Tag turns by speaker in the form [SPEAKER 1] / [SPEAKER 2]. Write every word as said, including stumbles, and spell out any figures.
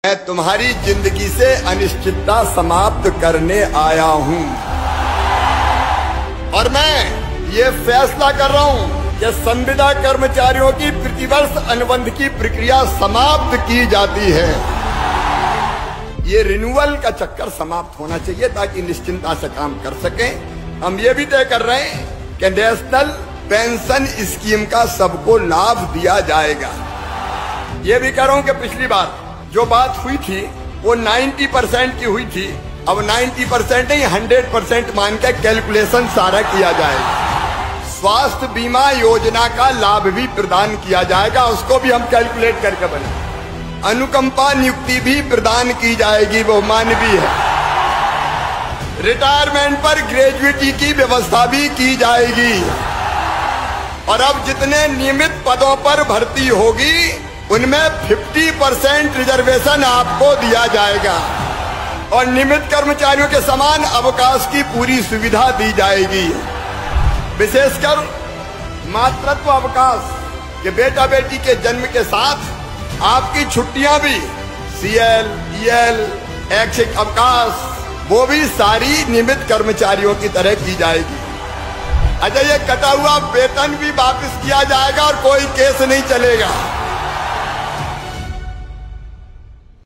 [SPEAKER 1] मैं तुम्हारी जिंदगी से अनिश्चितता समाप्त करने आया हूं और मैं ये फैसला कर रहा हूं कि संविदा कर्मचारियों की प्रतिवर्ष अनुबंध की प्रक्रिया समाप्त की जाती है। ये रिन्यूअल का चक्कर समाप्त होना चाहिए ताकि निश्चिंतता से काम कर सकें। हम ये भी तय कर रहे हैं कि नेशनल पेंशन स्कीम का सबको लाभ दिया जाएगा। ये भी कह रहा हूं कि पिछली बार जो बात हुई थी वो नब्बे परसेंट की हुई थी, अब नब्बे परसेंट नहीं सौ परसेंट मान के कैलकुलेशन सारा किया जाएगा। स्वास्थ्य बीमा योजना का लाभ भी प्रदान किया जाएगा, उसको भी हम कैलकुलेट करके बने। अनुकंपा नियुक्ति भी प्रदान की जाएगी, वो मानवीय है। रिटायरमेंट पर ग्रेजुएटी की व्यवस्था भी की जाएगी और अब जितने नियमित पदों पर भर्ती होगी उनमें पचास परसेंट रिजर्वेशन आपको दिया जाएगा और नियमित कर्मचारियों के समान अवकाश की पूरी सुविधा दी जाएगी। विशेषकर मातृत्व अवकाश के बेटा बेटी के जन्म के साथ आपकी छुट्टियां भी सीएल, ईएल, ऐच्छिक अवकाश वो भी सारी नियमित कर्मचारियों की तरह की जाएगी। अच्छा, ये कटा हुआ वेतन भी वापस किया जाएगा और कोई केस नहीं चलेगा।